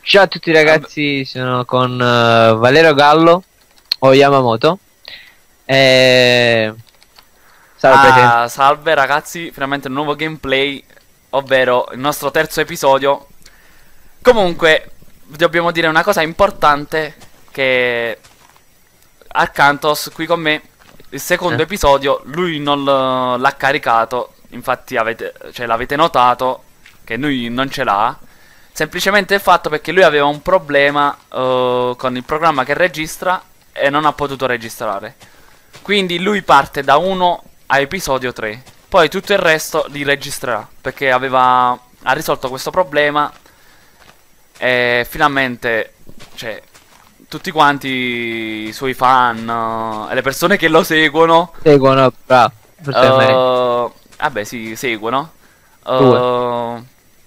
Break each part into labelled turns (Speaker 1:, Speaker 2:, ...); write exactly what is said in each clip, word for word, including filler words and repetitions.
Speaker 1: Ciao a tutti ragazzi, sono con uh, Valerio Gallo o Yamamoto. E... Salve, presente.
Speaker 2: Ah, salve ragazzi, finalmente un nuovo gameplay, ovvero il nostro terzo episodio. Comunque, dobbiamo dire una cosa importante, che Arcantos qui con me, il secondo
Speaker 1: Eh?
Speaker 2: episodio, lui non l- l'ha caricato, infatti avete, cioè, l'avete notato che lui non ce l'ha. Semplicemente il fatto perché lui aveva un problema eh, con il programma che registra e non ha potuto registrare. Quindi lui parte da uno a episodio tre. Poi tutto il resto li registrerà. Perché aveva. Ha risolto questo problema. E finalmente. Cioè. Tutti quanti i suoi fan. eh, E le persone che lo seguono.
Speaker 1: Seguono, bravo. Forse è meglio.
Speaker 2: eh, vabbè, sì, seguono.
Speaker 1: Due.
Speaker 2: eh,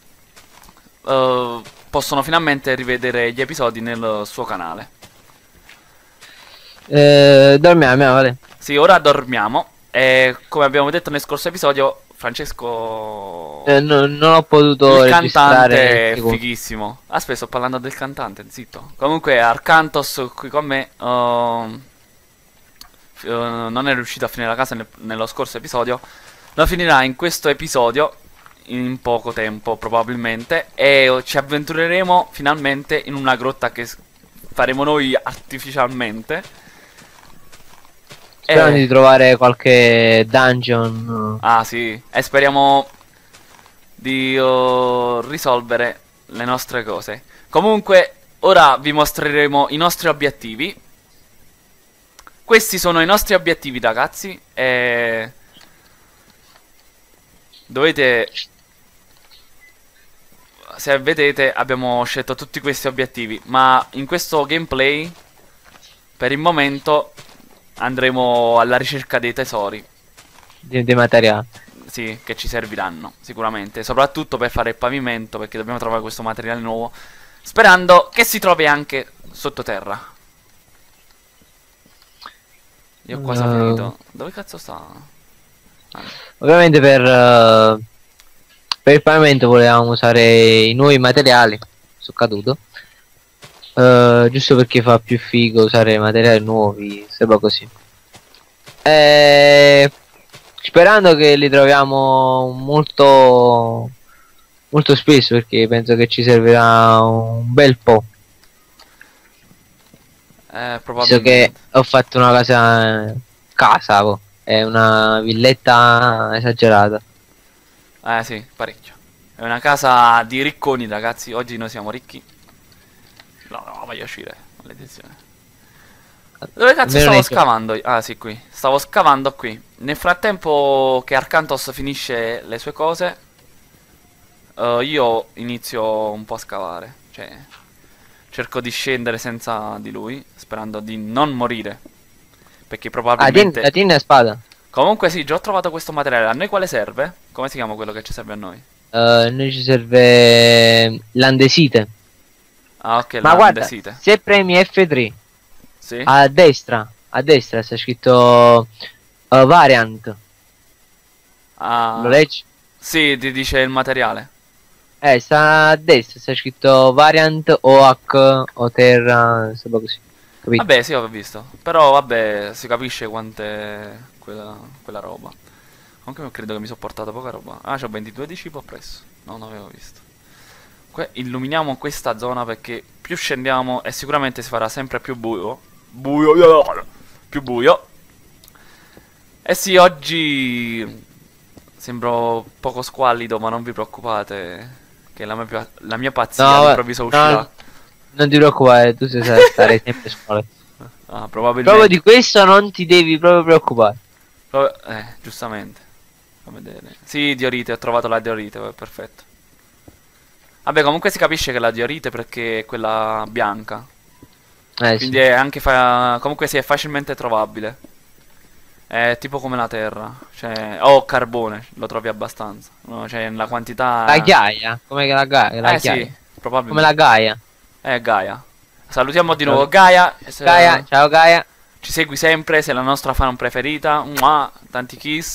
Speaker 2: eh, Possono finalmente rivedere gli episodi nel suo canale.
Speaker 1: Eh, dormiamo, vale.
Speaker 2: Sì, ora dormiamo. E come abbiamo detto nel scorso episodio, Francesco,
Speaker 1: Eh, no- non ho potuto
Speaker 2: il
Speaker 1: registrare il
Speaker 2: cantante è
Speaker 1: secondo.
Speaker 2: fighissimo. Aspetta, sto parlando del cantante, zitto. Comunque, Arcantos qui con me ehm, f- eh, non è riuscito a finire la casa nel- nello scorso episodio. Lo finirà in questo episodio in poco tempo, probabilmente. E ci avventureremo finalmente in una grotta che s- faremo noi artificialmente.
Speaker 1: Sperando
Speaker 2: E
Speaker 1: di trovare qualche dungeon.
Speaker 2: Ah sì, e speriamo di oh, risolvere le nostre cose. Comunque, ora vi mostreremo i nostri obiettivi. Questi sono i nostri obiettivi, ragazzi. E dovete, se vedete, abbiamo scelto tutti questi obiettivi. Ma in questo gameplay, per il momento, andremo alla ricerca dei tesori.
Speaker 1: Di, di materiale.
Speaker 2: Sì, che ci serviranno sicuramente, soprattutto per fare il pavimento, perché dobbiamo trovare questo materiale nuovo, sperando che si trovi anche sottoterra. Io ho quasi
Speaker 1: Eh,
Speaker 2: finito. Dove cazzo sta? Ah,
Speaker 1: Ovviamente per, eh, per il pavimento volevamo usare i nuovi materiali. Sono caduto. Eh, giusto perché fa più figo usare materiali nuovi, sembra così. Eh, Sperando che li troviamo molto molto spesso, perché penso che ci servirà un bel po'.
Speaker 2: eh,
Speaker 1: Visto che
Speaker 2: probabilmente.
Speaker 1: ho fatto una casa casa, po. È una villetta esagerata.
Speaker 2: Eh sì, parecchio. È una casa di ricconi, ragazzi. Oggi noi siamo ricchi. No, no, voglio uscire. Maledizione. Dove cazzo
Speaker 1: Almeno
Speaker 2: stavo
Speaker 1: nei giochi.
Speaker 2: scavando? Ah sì, qui. Stavo scavando qui. Nel frattempo che Arcantos finisce le sue cose, eh, io inizio un po' a scavare. Cioè, cerco di scendere senza di lui, sperando di non morire. Perché
Speaker 1: Ah, tieni- la
Speaker 2: probabilmente.
Speaker 1: tieni a spada.
Speaker 2: Comunque sì, già ho trovato questo materiale. A noi quale serve? Come si chiama quello che ci serve a noi?
Speaker 1: Eh, noi ci serve l'andesite.
Speaker 2: Ah, ok,
Speaker 1: Ma guarda,
Speaker 2: l'andesite.
Speaker 1: se premi F tre
Speaker 2: Sì?
Speaker 1: a destra, a destra sta scritto eh, variant. Lo
Speaker 2: Ah,
Speaker 1: leggi?
Speaker 2: sì, ti dice il materiale.
Speaker 1: Eh, sta a destra, sta scritto variant O H o terra, sembra così. Capito?
Speaker 2: Vabbè, sì, ho visto. Però, vabbè, si capisce quant'è quella, quella roba. Comunque credo che mi sono portato poca roba. Ah, c'ho ventidue di cibo appresso. No, non avevo visto. Que- illuminiamo questa zona perché più scendiamo e sicuramente si farà sempre più buio. Buio. Più buio. Eh sì, oggi sembro poco squallido, ma non vi preoccupate. Che la mia, pa- la mia pazzia
Speaker 1: No, va-
Speaker 2: all'improvviso uscirà.
Speaker 1: no, non ti preoccupare, tu sai stare sempre a scuola.
Speaker 2: Ah,
Speaker 1: Proprio
Speaker 2: probabilmente.
Speaker 1: di questo non ti devi proprio preoccupare.
Speaker 2: Vabbè, eh, giustamente. Fammi vedere. Sì, diorite, ho trovato la diorite, vabbè, perfetto. Vabbè, comunque si capisce che la diorite perché è quella bianca.
Speaker 1: Eh
Speaker 2: Quindi
Speaker 1: sì.
Speaker 2: è anche fa... comunque sì, è facilmente trovabile. È tipo come la terra. Cioè, o carbone, lo trovi abbastanza. No, cioè, la
Speaker 1: La
Speaker 2: quantità...
Speaker 1: ghiaia, come la, ga- la
Speaker 2: Eh
Speaker 1: ghiaia.
Speaker 2: sì,
Speaker 1: Come la
Speaker 2: probabilmente.
Speaker 1: Gaia.
Speaker 2: È Gaia. Salutiamo di
Speaker 1: Ciao,
Speaker 2: nuovo Gaia. Se-
Speaker 1: Gaia, ciao Gaia.
Speaker 2: Ci segui sempre, sei la nostra fan preferita. Mua, tanti kiss.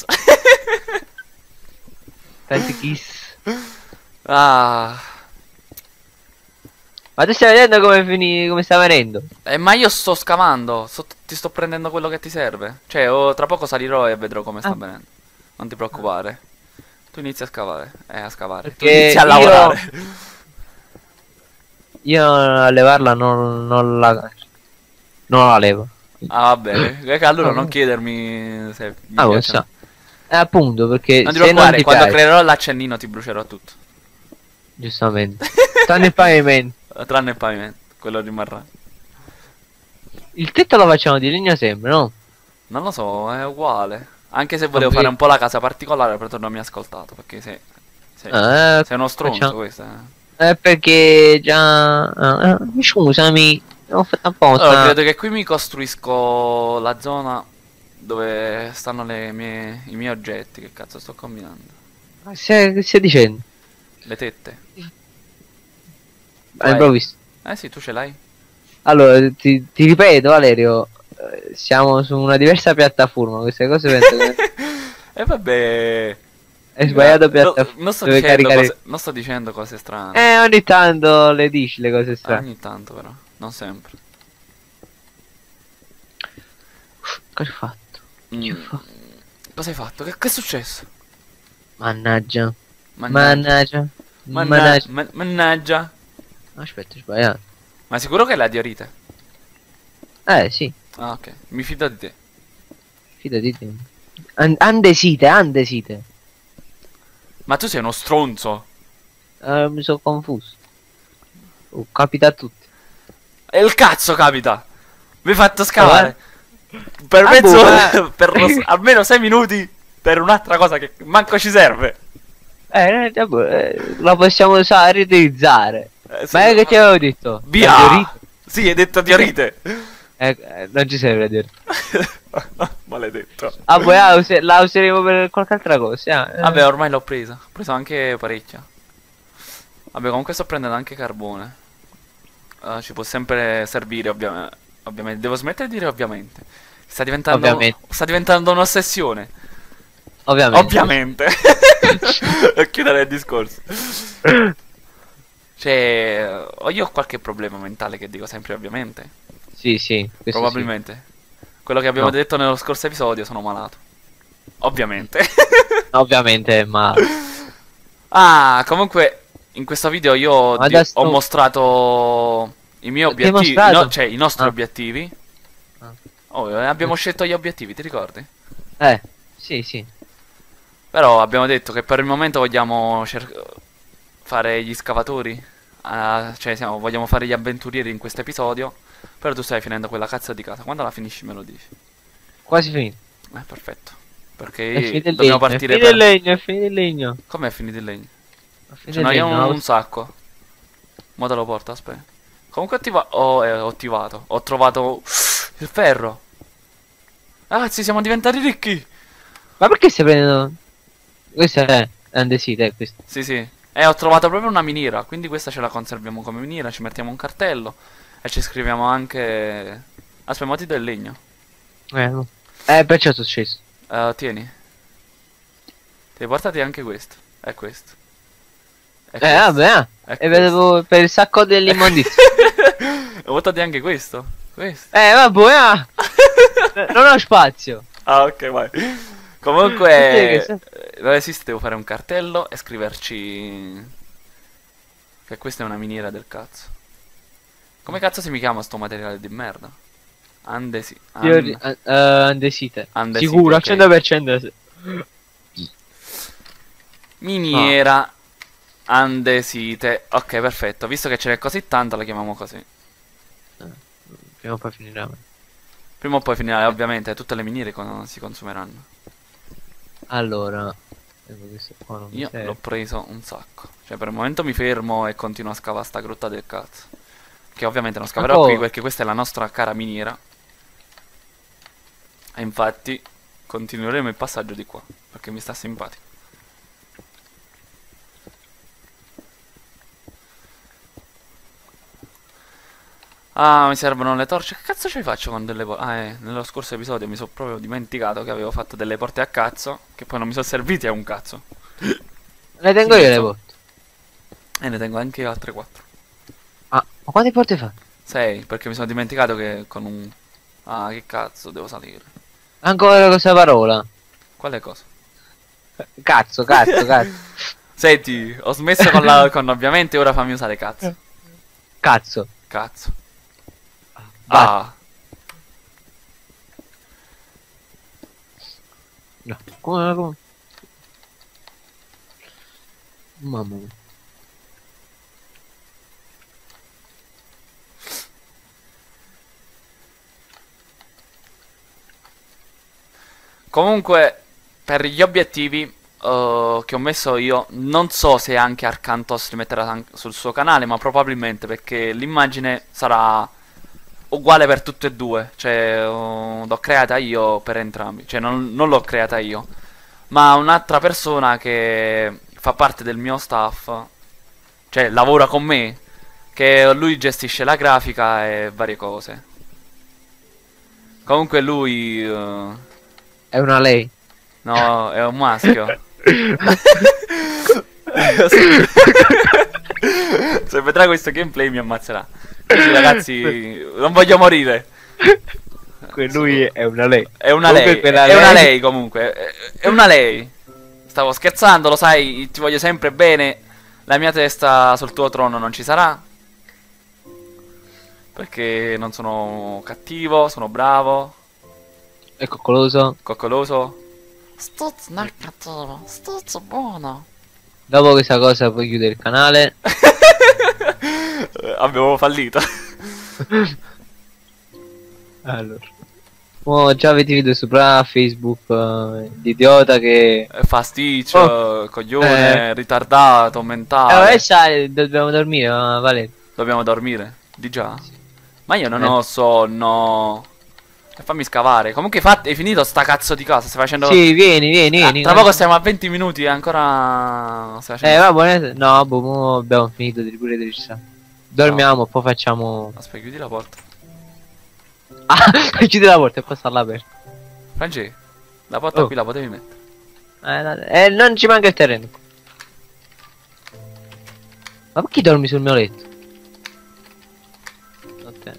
Speaker 1: Tanti kiss.
Speaker 2: Ah...
Speaker 1: Ma tu stai vedendo come fini, come sta venendo?
Speaker 2: Eh, ma io sto scavando, sto- ti sto prendendo quello che ti serve. Cioè, oh, tra poco salirò e vedrò come sta
Speaker 1: Ah.
Speaker 2: venendo. Non ti preoccupare. Tu inizi a scavare. Eh, a scavare. Tu
Speaker 1: Perché
Speaker 2: inizi a
Speaker 1: io-
Speaker 2: lavorare.
Speaker 1: Io a levarla non, non la... Non la levo.
Speaker 2: Ah, va bene. Eh, che allora
Speaker 1: Ah,
Speaker 2: non
Speaker 1: no.
Speaker 2: chiedermi se mi
Speaker 1: Ah, lo
Speaker 2: piacciono.
Speaker 1: so. Eh, appunto, perché
Speaker 2: Non ti
Speaker 1: se non
Speaker 2: preoccupare,
Speaker 1: ti
Speaker 2: quando
Speaker 1: piace,
Speaker 2: creerò l'accennino ti brucerò tutto.
Speaker 1: giustamente. Stanno il pavimento.
Speaker 2: Tranne il pavimento, quello rimarrà.
Speaker 1: Il tetto lo facciamo di legno sempre, no?
Speaker 2: Non lo so, è uguale. Anche se volevo
Speaker 1: Vabbè.
Speaker 2: fare un po' la casa particolare, però tu non mi hai ascoltato. Perché sei, sei,
Speaker 1: Ah,
Speaker 2: sei uno stronzo
Speaker 1: facciamo-
Speaker 2: questo. Eh.
Speaker 1: Eh, perché già... ah, ah, scusami, ho fatto apposta.
Speaker 2: Allora, credo che qui mi costruisco la zona dove stanno le mie, i miei oggetti. Che cazzo sto combinando?
Speaker 1: Che stai, che stai dicendo?
Speaker 2: Le tette.
Speaker 1: Hai
Speaker 2: Vai.
Speaker 1: proprio visto?
Speaker 2: Eh sì, tu ce l'hai.
Speaker 1: Allora, ti, ti ripeto, Valerio, eh, siamo su una diversa piattaforma, queste cose penso che
Speaker 2: E vabbè.
Speaker 1: è sbagliato
Speaker 2: No,
Speaker 1: piattaforma.
Speaker 2: non sto
Speaker 1: dove
Speaker 2: dicendo
Speaker 1: caricare-
Speaker 2: cose, non sto dicendo cose strane.
Speaker 1: Eh, ogni tanto le dici le cose strane.
Speaker 2: Ogni tanto però, non sempre.
Speaker 1: Cosa hai fatto? Che
Speaker 2: Mm.
Speaker 1: fa-
Speaker 2: Cosa hai fatto? Che, che è successo?
Speaker 1: Mannaggia.
Speaker 2: Mannaggia.
Speaker 1: Mannaggia.
Speaker 2: Manna-
Speaker 1: Mannaggia.
Speaker 2: man- mannaggia.
Speaker 1: Aspetta, ho sbagliato.
Speaker 2: Ma sicuro che è la diorite?
Speaker 1: Eh, sì,
Speaker 2: Ah, ok. Mi fido di te.
Speaker 1: fidati di te. An- andesite, andesite.
Speaker 2: Ma tu sei uno stronzo.
Speaker 1: Eh, mi sono confuso. Oh, capita a tutti.
Speaker 2: E il cazzo capita. Mi hai fatto scavare. Per
Speaker 1: Ah,
Speaker 2: mezz'ora.
Speaker 1: boh, eh.
Speaker 2: Per lo s- almeno sei minuti. Per un'altra cosa che manco ci serve.
Speaker 1: Eh, eh, boh, eh, la possiamo usare, riutilizzare.
Speaker 2: Eh, sì,
Speaker 1: Ma è che ti avevo detto? La
Speaker 2: Via.
Speaker 1: diorite?
Speaker 2: Sì, hai detto diorite.
Speaker 1: Eh, eh, non ci serve a dire.
Speaker 2: Maledetto.
Speaker 1: Ah, poi la, use- la useremo per qualche altra cosa. eh.
Speaker 2: Vabbè, ormai l'ho presa. Ho preso anche parecchia. Vabbè, comunque sto prendendo anche carbone. Eh, ci può sempre servire, ovvia- ovviamente. Devo smettere di dire ovviamente. Sta diventando,
Speaker 1: Ovviamente.
Speaker 2: sta diventando un'ossessione.
Speaker 1: Ovviamente.
Speaker 2: Ovviamente. E chiudere il discorso. Cioè, o io ho qualche problema mentale che dico sempre ovviamente.
Speaker 1: Sì, sì, questo
Speaker 2: Probabilmente. Quello che abbiamo
Speaker 1: No.
Speaker 2: detto nello scorso episodio, sono malato. Ovviamente.
Speaker 1: sì. Ovviamente, ma...
Speaker 2: Ah, comunque, in questo video io ho,
Speaker 1: Ma
Speaker 2: di-
Speaker 1: da
Speaker 2: ho
Speaker 1: sto-
Speaker 2: mostrato i miei
Speaker 1: Ti hai
Speaker 2: obiettivi,
Speaker 1: mostrato?
Speaker 2: no, cioè i nostri
Speaker 1: Ah.
Speaker 2: obiettivi.
Speaker 1: Ah.
Speaker 2: Oh, eh, abbiamo scelto gli obiettivi, ti ricordi?
Speaker 1: Eh, sì, sì.
Speaker 2: Però abbiamo detto che per il momento vogliamo cer- fare gli scavatori. Ah, cioè, siamo- vogliamo fare gli avventurieri in questo episodio. Però tu stai finendo quella cazzo di casa. Quando la finisci me lo dici.
Speaker 1: Quasi finito.
Speaker 2: Eh, perfetto.
Speaker 1: È
Speaker 2: Perché
Speaker 1: finito il
Speaker 2: dobbiamo
Speaker 1: legno, è
Speaker 2: partire
Speaker 1: finito il
Speaker 2: per...
Speaker 1: legno, è finito il legno.
Speaker 2: Com'è finito il legno?
Speaker 1: È finito
Speaker 2: Ce
Speaker 1: il
Speaker 2: n'ho io
Speaker 1: legno,
Speaker 2: un,
Speaker 1: la-
Speaker 2: un sacco. Mo te lo porto, aspetta. Comunque ho, attiva- ho, eh, ho attivato. Ho trovato il ferro. Ragazzi, siamo diventati ricchi.
Speaker 1: Ma perché stai prendendo... Questo è andesite, è questo.
Speaker 2: Sì, sì. E ho trovato proprio una miniera. Quindi questa ce la conserviamo come miniera. Ci mettiamo un cartello. E ci scriviamo anche... Aspetta, ma ti do il legno.
Speaker 1: Eh, no. Eh, perciò sono sceso.
Speaker 2: Eh, tieni. Ti portati anche questo. È questo. È
Speaker 1: Eh,
Speaker 2: questo.
Speaker 1: vabbè, ah.
Speaker 2: È
Speaker 1: E
Speaker 2: questo.
Speaker 1: vedevo per il sacco dell'immondizia.
Speaker 2: Ho portati anche questo. Questo.
Speaker 1: Eh, vabbè, ah. Non ho spazio.
Speaker 2: Ah, ok, vai.
Speaker 1: Sì,
Speaker 2: Comunque,
Speaker 1: che
Speaker 2: eh, non esiste, devo fare un cartello e scriverci che questa è una miniera del cazzo. Come cazzo si mi chiama sto materiale di merda? Andesi.
Speaker 1: Io,
Speaker 2: an-
Speaker 1: eh, eh, andesite.
Speaker 2: andesite,
Speaker 1: Sicuro, al
Speaker 2: ok.
Speaker 1: cento per cento. sì.
Speaker 2: Miniera andesite. Ok, perfetto. Visto che ce n'è così tanta, la chiamiamo così.
Speaker 1: Prima o poi finirà.
Speaker 2: Prima o poi finirà, ovviamente, tutte le miniere con- si consumeranno.
Speaker 1: Allora, ecco, questo qua non mi
Speaker 2: Io
Speaker 1: serve.
Speaker 2: l'ho preso un sacco. Cioè, per il momento mi fermo e continuo a scavare sta grotta del cazzo. Che ovviamente non scaverò
Speaker 1: co-
Speaker 2: qui perché questa è la nostra cara miniera. E infatti continueremo il passaggio di qua. Perché mi sta simpatico. Ah, mi servono le torce. Che cazzo ci faccio con delle porte? Ah, eh, nello scorso episodio mi sono proprio dimenticato che avevo fatto delle porte a cazzo. Che poi non mi sono serviti a un cazzo.
Speaker 1: Le tengo
Speaker 2: Sì,
Speaker 1: io le
Speaker 2: so.
Speaker 1: porte.
Speaker 2: E ne tengo anche altre quattro.
Speaker 1: Ah, Ma quante porte fa?
Speaker 2: sei, perché mi sono dimenticato che con un... Ah, che cazzo, devo salire.
Speaker 1: Ancora questa parola.
Speaker 2: Quale cosa?
Speaker 1: Cazzo, cazzo, cazzo.
Speaker 2: Senti, ho smesso con la... con ovviamente, ora fammi usare cazzo.
Speaker 1: Cazzo.
Speaker 2: Cazzo.
Speaker 1: Va.
Speaker 2: Ah,
Speaker 1: No. Come, come? Mamma mia.
Speaker 2: comunque, per gli obiettivi eh, che ho messo io, non so se anche Arcantos li metterà an- sul suo canale, ma probabilmente perché l'immagine sarà uguale per tutte e due. Cioè, eh, l'ho creata io per entrambi. Cioè, non, non l'ho creata io, ma un'altra persona che fa parte del mio staff, cioè lavora con me, che lui gestisce la grafica e varie cose. Comunque lui... eh,
Speaker 1: È una lei.
Speaker 2: no, è un maschio. Se vedrà questo gameplay mi ammazzerà. Quindi ragazzi, non voglio morire.
Speaker 1: Que- Lui è una lei.
Speaker 2: È una
Speaker 1: Comunque
Speaker 2: lei,
Speaker 1: quella
Speaker 2: è una
Speaker 1: lei-
Speaker 2: lei comunque, è- è una lei. Stavo scherzando, lo sai, ti voglio sempre bene. La mia testa sul tuo trono non ci sarà. Perché non sono cattivo, sono bravo,
Speaker 1: È coccoloso.
Speaker 2: coccoloso. Stuzzo non è cattivo, stuzzo buono.
Speaker 1: Dopo questa cosa puoi chiudere il canale.
Speaker 2: Avevo fallito.
Speaker 1: Allora. Oh, già avete video sopra Facebook eh, di idiota che...
Speaker 2: Fasticcio,
Speaker 1: Oh.
Speaker 2: coglione,
Speaker 1: Eh.
Speaker 2: ritardato,
Speaker 1: Eh,
Speaker 2: mentale.
Speaker 1: vabbè, sai, dobbiamo dormire, ma vale.
Speaker 2: Dobbiamo dormire. Di già? Ma io non ho sonno. E fammi scavare. Comunque hai fatto- hai finito sta cazzo di cosa? Stai facendo...
Speaker 1: Sì, vieni, vieni,
Speaker 2: Ah,
Speaker 1: vieni.
Speaker 2: tra poco stiamo a venti minuti e ancora... Stai
Speaker 1: Eh,
Speaker 2: facendo...
Speaker 1: va buono. No, boh, mo abbiamo finito di pure di registrare. Dormiamo, poi facciamo...
Speaker 2: Aspetta, chiudi la porta.
Speaker 1: Ah, chiudi la porta e poi sta là aperta.
Speaker 2: Franci, la porta
Speaker 1: Oh.
Speaker 2: qui la potevi mettere.
Speaker 1: Eh, no, eh, non ci manca il terreno. Ma perché dormi sul mio letto? Notte,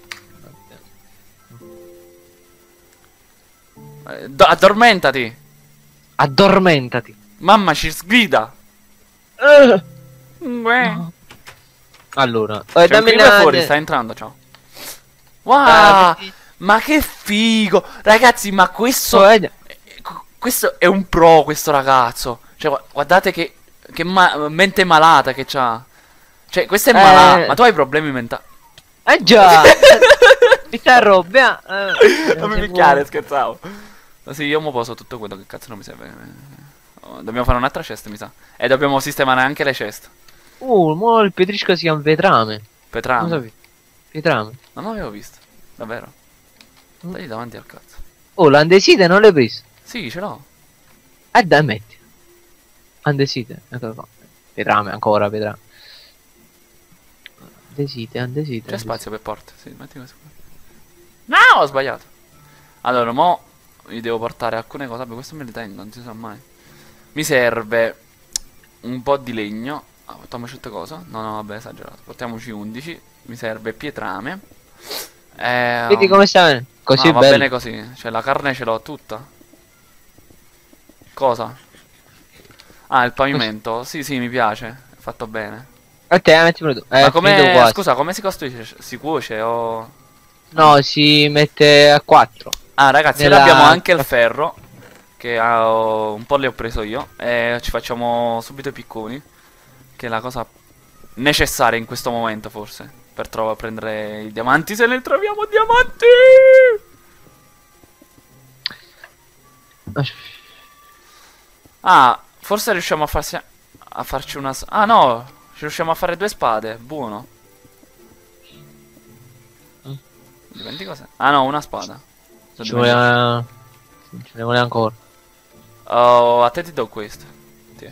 Speaker 1: notte.
Speaker 2: Eh, do- addormentati.
Speaker 1: Addormentati.
Speaker 2: Mamma ci sgrida.
Speaker 1: Eh.
Speaker 2: Uè.
Speaker 1: Allora,
Speaker 2: C'è
Speaker 1: eh,
Speaker 2: un
Speaker 1: dammi
Speaker 2: creeper
Speaker 1: una...
Speaker 2: fuori, sta entrando, ciao. Wow,
Speaker 1: Ah, perché-
Speaker 2: ma che figo. Ragazzi, ma questo...
Speaker 1: Oh, eh,
Speaker 2: Questo è un pro, questo ragazzo. Cioè, gu- guardate che, che ma- mente malata che c'ha. Cioè, questo è
Speaker 1: Eh.
Speaker 2: malato. Ma tu hai problemi mentali.
Speaker 1: eh già. Mi sta roba. Eh,
Speaker 2: Non mi
Speaker 1: se
Speaker 2: picchiare,
Speaker 1: vuoi.
Speaker 2: scherzavo. Ma sì, io mo poso tutto quello che cazzo non mi serve. Oh, dobbiamo fare un'altra cesta, mi sa. E dobbiamo sistemare anche le ceste.
Speaker 1: Uh, mo il Petrisco si chiama Vetrame. Non
Speaker 2: Petrame.
Speaker 1: sapevi? Vetrame.
Speaker 2: Non l'avevo visto. Davvero.
Speaker 1: Mm.
Speaker 2: Stai davanti al cazzo.
Speaker 1: Oh, l'andesite non l'hai preso?
Speaker 2: Sì, ce l'ho.
Speaker 1: Eh dai, metti. Andesite, eccolo qua. Vetrame, ancora, vetrame. Andesite, andesite.
Speaker 2: C'è spazio per porte. Sì, metti questo qua. No, ho sbagliato. Allora, mo vi devo portare alcune cose. Vabbè, questo me le tengo, non si sa mai. Mi serve un po' di legno. Ah, portiamoci tutte cose. No, no, vabbè, esagerato. Portiamoci undici. Mi serve pietrame. Eh,
Speaker 1: Vedi come sta venendo? Così
Speaker 2: ah,
Speaker 1: è
Speaker 2: va
Speaker 1: bello.
Speaker 2: bene così. Cioè, la carne ce l'ho tutta. Cosa? Ah, il pavimento. Sì, sì, mi piace. È fatto bene.
Speaker 1: A te, mettimelo tu. Eh,
Speaker 2: Ma
Speaker 1: è finito
Speaker 2: come...
Speaker 1: quasi.
Speaker 2: Scusa, come si costruisce? Si cuoce o...
Speaker 1: No, si mette a quattro.
Speaker 2: Ah, ragazzi,
Speaker 1: Nella-
Speaker 2: noi abbiamo anche il ferro. Che ah, ho- un po' le ho preso io. E ci facciamo subito i picconi. Che è la cosa necessaria in questo momento, forse. Per trovare a prendere i diamanti. Se ne troviamo diamanti! Ah, forse riusciamo a farsi... A farci una... s- Ah, no! Ci riusciamo a fare due spade. Buono.
Speaker 1: Mm.
Speaker 2: Dipende cosa. Ah, no, una spada.
Speaker 1: Ci
Speaker 2: Sono
Speaker 1: vuole... Ce ne vuole ancora.
Speaker 2: Oh, a te ti do questo. Sì,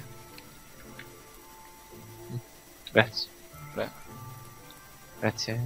Speaker 1: Grazie.
Speaker 2: prego,
Speaker 1: Grazie.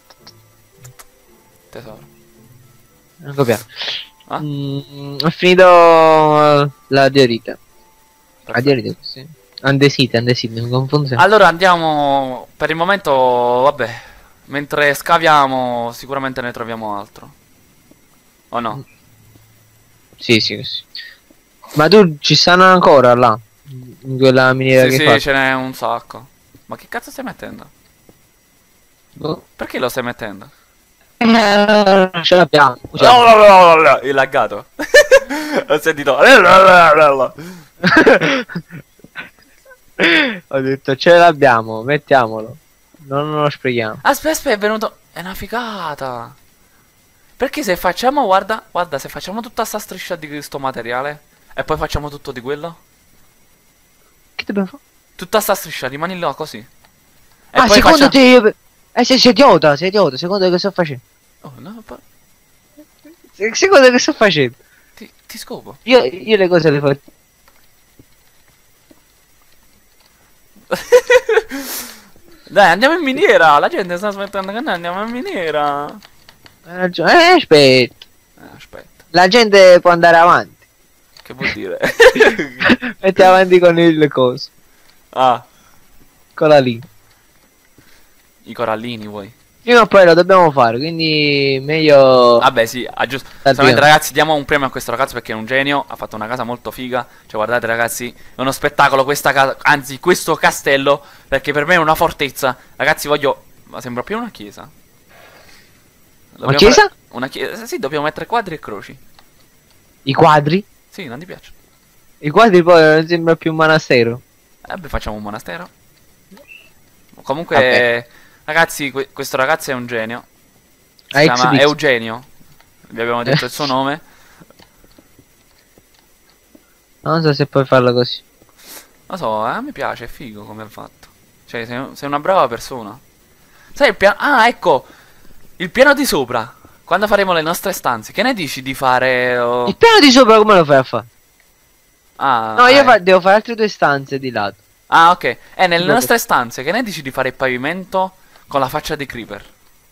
Speaker 2: tesoro.
Speaker 1: Non copiare.
Speaker 2: Ah?
Speaker 1: Mm, ho finito eh, la diorite. La diorite, sì. Andesite, andesite, mi confondo sempre.
Speaker 2: Allora andiamo. Per il momento, vabbè. Mentre scaviamo, sicuramente ne troviamo altro. O no?
Speaker 1: Sì, sì, sì. Ma tu ci stanno ancora là? In quella miniera
Speaker 2: Sì,
Speaker 1: che
Speaker 2: sì,
Speaker 1: fai?
Speaker 2: ce n'è un sacco. Ma che cazzo stai mettendo?
Speaker 1: Boh.
Speaker 2: Perché lo stai mettendo?
Speaker 1: Eh, ce l'abbiamo. Usiamo.
Speaker 2: Il laggato. Ho sentito.
Speaker 1: Ho detto ce l'abbiamo, mettiamolo. Non lo sprechiamo.
Speaker 2: Aspetta, aspetta, è venuto. È una figata. Perché se facciamo, guarda, guarda, se facciamo tutta sta striscia di questo materiale e poi facciamo tutto di quello?
Speaker 1: Che dobbiamo fare?
Speaker 2: Tutta sta striscia, rimani là così. E
Speaker 1: Ah,
Speaker 2: poi
Speaker 1: secondo
Speaker 2: facciamo...
Speaker 1: te io... Eh, sei, sei idiota, sei idiota, secondo te che sto facendo?
Speaker 2: Oh, no, poi...
Speaker 1: Se- Secondo te che sto facendo?
Speaker 2: Ti, ti scopo.
Speaker 1: Io, io le cose le faccio.
Speaker 2: Dai, andiamo in miniera. La gente sta aspettando che noi andiamo in miniera.
Speaker 1: Hai ragione. Eh, aspetta.
Speaker 2: Eh, aspetta,
Speaker 1: La gente può andare avanti.
Speaker 2: che vuol dire?
Speaker 1: Metti avanti con il coso.
Speaker 2: Ah,
Speaker 1: Con la linea.
Speaker 2: i corallini vuoi?
Speaker 1: Prima o poi lo dobbiamo fare, quindi meglio...
Speaker 2: Vabbè, sì, ah, giusto.
Speaker 1: Addio.
Speaker 2: Solamente, ragazzi, diamo un premio a questo ragazzo perché è un genio. Ha fatto una casa molto figa. Cioè, guardate, ragazzi, è uno spettacolo questa casa. Anzi, questo castello. Perché per me è una fortezza. Ragazzi, voglio. Ma sembra più una chiesa. Dobbiamo
Speaker 1: chiesa?
Speaker 2: fare- Una chiesa. Sì, dobbiamo mettere quadri e croci.
Speaker 1: I quadri?
Speaker 2: Sì, non ti piace?
Speaker 1: I quadri poi non sembra più un monastero.
Speaker 2: Eh beh, facciamo un monastero. Comunque,
Speaker 1: Vabbè.
Speaker 2: ragazzi, que- questo ragazzo è un genio. Si
Speaker 1: A X
Speaker 2: chiama
Speaker 1: bit.
Speaker 2: Eugenio. Vi abbiamo detto il suo nome.
Speaker 1: Non so se puoi farlo così.
Speaker 2: Lo so, eh, a me piace, è figo come è fatto. Cioè, sei, sei una brava persona. Sai il piano... Ah, ecco! Il piano di sopra. Quando faremo le nostre stanze, che ne dici di fare... oh,
Speaker 1: Il piano di sopra come lo fai a fare?
Speaker 2: Ah,
Speaker 1: No, io
Speaker 2: eh.
Speaker 1: fa- devo fare altre due stanze di lato.
Speaker 2: Ah, ok. Eh, nelle
Speaker 1: Dopo.
Speaker 2: nostre stanze, che ne dici di fare il pavimento con la faccia di Creeper?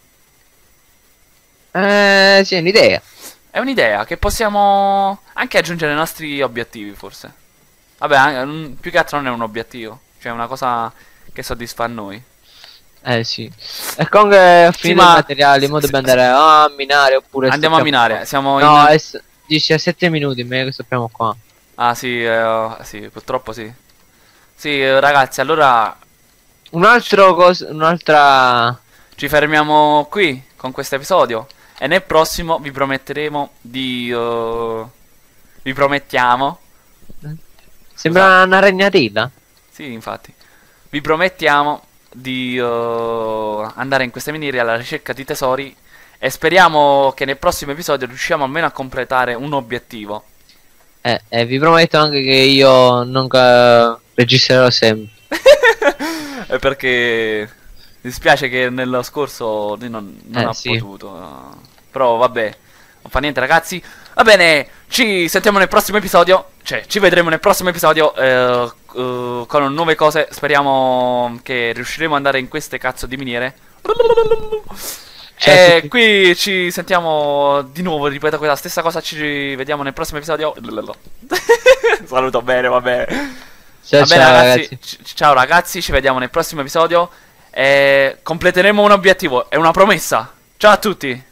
Speaker 1: Eh, sì, è un'idea.
Speaker 2: È un'idea che possiamo anche aggiungere ai nostri obiettivi, forse. Vabbè, an- mm, più che altro non è un obiettivo. Cioè, è una cosa che soddisfa a noi.
Speaker 1: Eh, sì. E comunque ho finito
Speaker 2: ma-
Speaker 1: i materiali, mo
Speaker 2: sì,
Speaker 1: dobbiamo
Speaker 2: sì.
Speaker 1: andare a minare oppure...
Speaker 2: Andiamo a
Speaker 1: stoppiamo
Speaker 2: minare.
Speaker 1: qua.
Speaker 2: Siamo
Speaker 1: No,
Speaker 2: in...
Speaker 1: è s- diciassette minuti, meglio che stoppiamo qua.
Speaker 2: Ah, sì, eh, sì, purtroppo sì. Sì, eh, ragazzi, allora
Speaker 1: Un altro cosa, un'altra...
Speaker 2: ci fermiamo qui con questo episodio. E nel prossimo vi prometteremo di... eh, vi promettiamo...
Speaker 1: Sembra una ragnatela.
Speaker 2: Sì, infatti. Vi promettiamo di eh, andare in queste miniere alla ricerca di tesori. E speriamo che nel prossimo episodio riusciamo almeno a completare un obiettivo.
Speaker 1: Eh, e vi prometto anche che io non ca- registrerò sempre.
Speaker 2: È perché mi dispiace che nello scorso lui non, non
Speaker 1: Eh,
Speaker 2: ha
Speaker 1: sì.
Speaker 2: potuto. eh. Però vabbè, non fa niente, ragazzi. Va bene, ci sentiamo nel prossimo episodio. Cioè, ci vedremo nel prossimo episodio eh, eh, con nuove cose. Speriamo che riusciremo ad andare in queste cazzo di miniere.
Speaker 1: Ciao a
Speaker 2: E
Speaker 1: tutti.
Speaker 2: qui ci sentiamo di nuovo, ripeto quella stessa cosa, ci vediamo nel prossimo episodio. Saluto bene, vabbè.
Speaker 1: Ciao,
Speaker 2: Va bene
Speaker 1: ciao,
Speaker 2: ragazzi,
Speaker 1: ragazzi.
Speaker 2: ci- ciao ragazzi, ci vediamo nel prossimo episodio e completeremo un obiettivo, è una promessa. Ciao a tutti.